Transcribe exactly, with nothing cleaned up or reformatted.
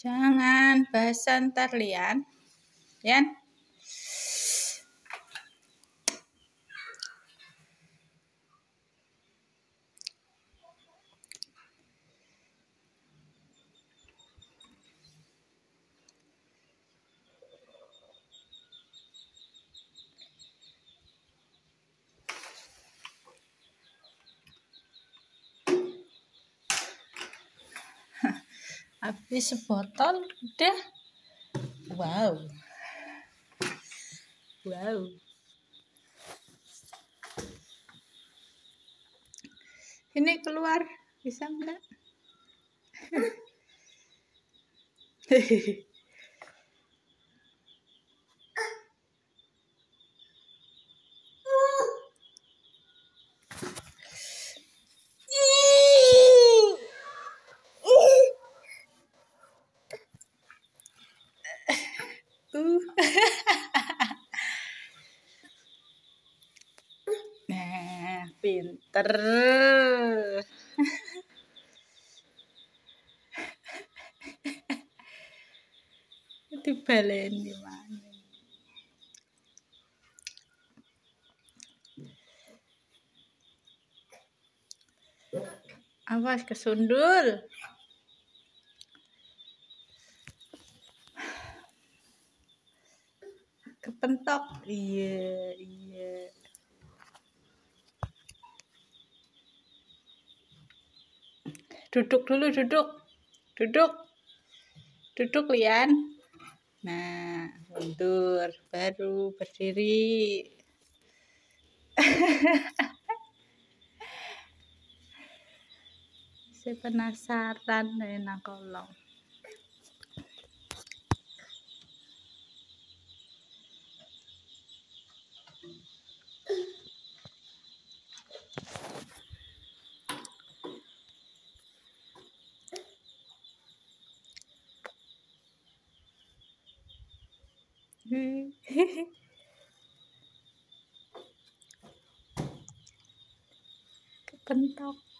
Jangan bahasa ntar Lian. Lian. Habis sebotol udah. Wow. Wow. Ini keluar, bisa enggak? Uh. Nah, pinter. Dibaleni mana? Awas kesundul. Kepentok. Iya, iya. Duduk dulu, duduk. Duduk. Duduk, Lian. Nah, mundur. Baru berdiri. Saya penasaran enak kolong. Kepentok.